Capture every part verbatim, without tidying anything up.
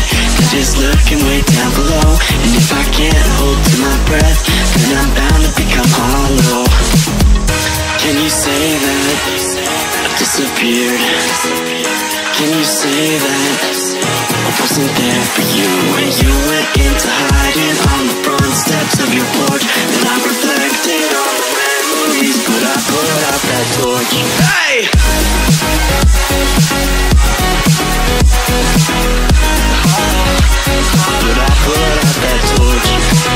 that is lurking way down below. And if I can't hold to my breath, then I'm bound to become hollow. Can you say that I've disappeared? Can you say that I wasn't there for you when you went into hiding on the front steps of your porch? And I reflected on the memories, but I put out that torch. Hey! But I put out that torch.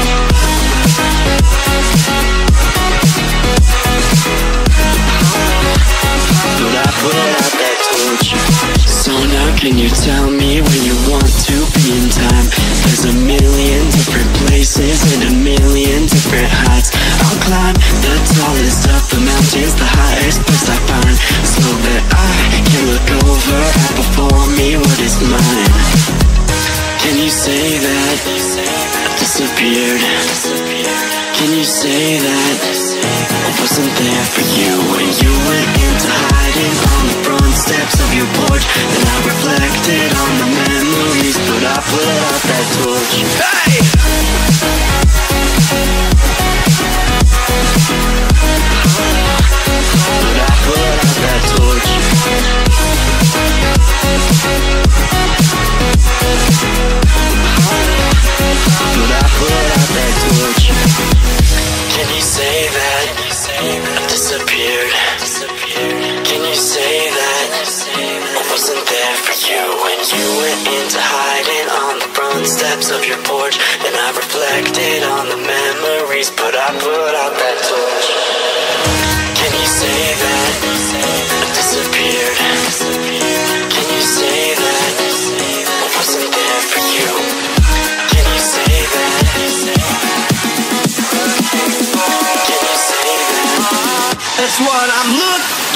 But I put out that torch. So now can you tell me where you want to be in time? There's a million different places and a million different heights. I'll climb the tallest of the mountains, the highest place I find, so that I can look over and before me what is mine. Can you say that I disappeared? Can you say that I wasn't there for you when you went into hiding on the front steps of your porch? And I reflected on the memories, but I put out that torch. Hey! But I put out that torch. But I put out that torch. Can you say that I disappeared? Can you say that I wasn't there for you when you went into hiding on the front steps of your porch? And I reflected on the memories, but I put out that torch. Can you say that I disappeared? Can you say that I wasn't there for you? Can you say that? Can you say that? That's what I'm looking for.